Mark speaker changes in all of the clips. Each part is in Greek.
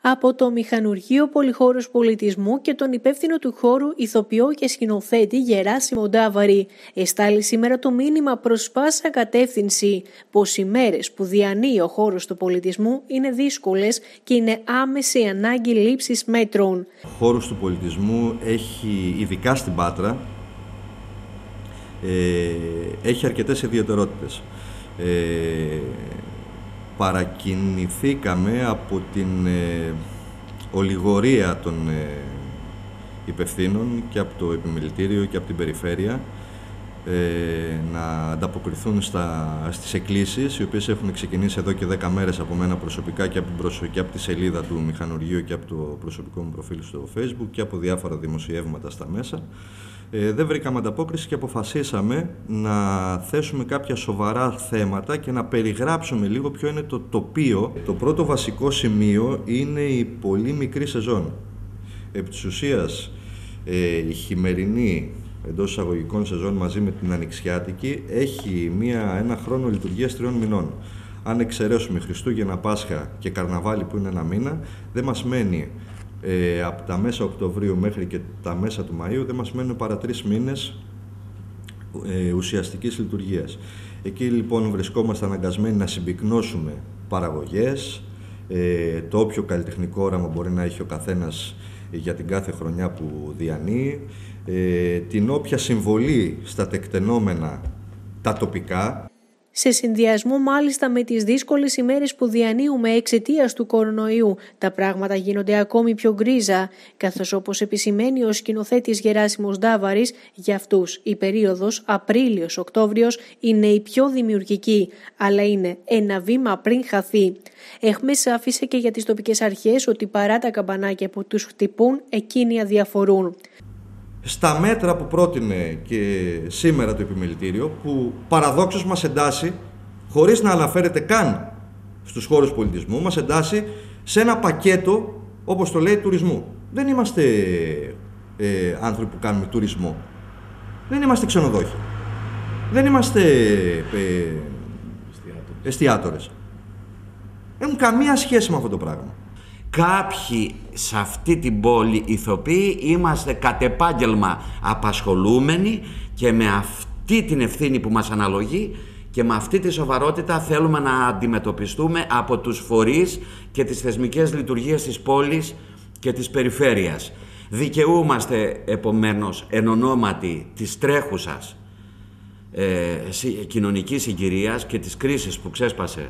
Speaker 1: Από το Μηχανουργείο Πολυχώρους Πολιτισμού και τον υπεύθυνο του χώρου ηθοποιό και σκηνοθέτη Γεράσιμο Ντάβαρη εστάλει σήμερα το μήνυμα προς πάσα κατεύθυνση πως οι μέρες που διανύει ο χώρος του πολιτισμού είναι δύσκολες και είναι άμεση ανάγκη λήψης μέτρων.
Speaker 2: Ο χώρος του πολιτισμού έχει, ειδικά στην Πάτρα, έχει αρκετές ιδιαιτερότητες. Παρακινηθήκαμε από την ολιγορία των υπευθύνων και από το επιμελητήριο και από την περιφέρεια να ανταποκριθούν στις εκκλήσεις, οι οποίες έχουν ξεκινήσει εδώ και 10 μέρες από μένα προσωπικά και από τη σελίδα του Μηχανουργείου και από το προσωπικό μου προφίλ στο Facebook και από διάφορα δημοσιεύματα στα μέσα. Δεν βρήκαμε ανταπόκριση και αποφασίσαμε να θέσουμε κάποια σοβαρά θέματα και να περιγράψουμε λίγο ποιο είναι το τοπίο. Το πρώτο βασικό σημείο είναι η πολύ μικρή σεζόν. Επί της ουσίας, η χειμερινή εντός εισαγωγικών σεζόν μαζί με την ανοιξιάτικη έχει ένα χρόνο λειτουργίας 3 μηνών. Αν εξαιρέσουμε Χριστούγεννα, Πάσχα και Καρναβάλι που είναι 1 μήνα, δεν μας μένει από τα μέσα Οκτωβρίου μέχρι και τα μέσα του Μαΐου, δεν μας μένουν παρά 3 μήνες ουσιαστικής λειτουργίας. Εκεί λοιπόν βρισκόμαστε αναγκασμένοι να συμπυκνώσουμε παραγωγές, το όποιο καλλιτεχνικό όραμα μπορεί να έχει ο καθένας για την κάθε χρονιά που διανύει, την όποια συμβολή στα τεκτενόμενα τα τοπικά.
Speaker 1: Σε συνδυασμό μάλιστα με τις δύσκολες ημέρες που διανύουμε εξαιτίας του κορονοϊού, τα πράγματα γίνονται ακόμη πιο γκρίζα, καθώς όπως επισημαίνει ο σκηνοθέτης Γεράσιμος Ντάβαρης, για αυτούς η περίοδος Απρίλιος-Οκτώβριος είναι η πιο δημιουργική, αλλά είναι ένα βήμα πριν χαθεί. Έχμες άφησε και για τις τοπικές αρχές ότι παρά τα καμπανάκια που τους χτυπούν, εκείνοι αδιαφορούν.
Speaker 2: Στα μέτρα που πρότεινε και σήμερα το επιμελητήριο, που παραδόξως μας εντάσσει, χωρίς να αναφέρεται καν στους χώρους πολιτισμού, μας εντάσσει σε ένα πακέτο, όπως το λέει, τουρισμού. Δεν είμαστε άνθρωποι που κάνουμε τουρισμό. Δεν είμαστε ξενοδόχοι. Δεν είμαστε εστιατόρες. Έχουν καμία σχέση με αυτό το πράγμα.
Speaker 3: Κάποιοι σε αυτή την πόλη ηθοποιοί είμαστε κατ' επάγγελμα απασχολούμενοι και με αυτή την ευθύνη που μας αναλογεί και με αυτή τη σοβαρότητα θέλουμε να αντιμετωπιστούμε από τους φορείς και τις θεσμικές λειτουργίες της πόλης και της περιφέρειας. Δικαιούμαστε επομένως εν ονόματι της τρέχουσας κοινωνικής συγκυρίας και της κρίσης που ξέσπασε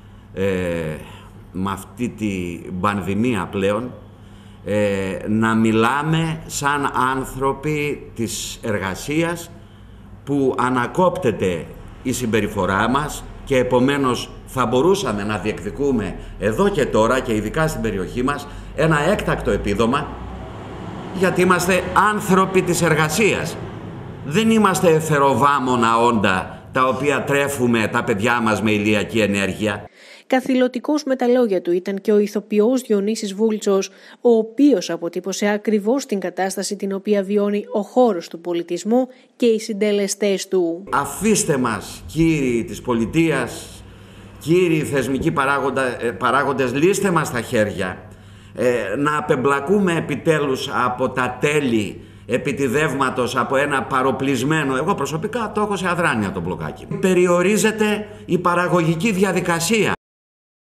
Speaker 3: με αυτή τη πανδημία πλέον, να μιλάμε σαν άνθρωποι της εργασίας που ανακόπτεται η συμπεριφορά μας και επομένως θα μπορούσαμε να διεκδικούμε εδώ και τώρα και ειδικά στην περιοχή μας ένα έκτακτο επίδομα, γιατί είμαστε άνθρωποι της εργασίας. Δεν είμαστε εθεροβάμωνα όντα τα οποία τρέφουμε τα παιδιά μας με ηλιακή ενέργεια.
Speaker 1: Καθηλωτικός με τα λόγια του ήταν και ο ηθοποιός Διονύσης Βούλτσος, ο οποίος αποτύπωσε ακριβώς την κατάσταση την οποία βιώνει ο χώρος του πολιτισμού και οι συντελεστές του.
Speaker 3: Αφήστε μας, κύριοι της πολιτείας, κύριοι θεσμικοί παράγοντες, λύστε μας τα χέρια, να απεμπλακούμε επιτέλους από τα τέλη επιτιδεύματος από ένα παροπλισμένο, εγώ προσωπικά το έχω σε αδράνεια το μπλοκάκι. Περιορίζεται η παραγωγική διαδικασία.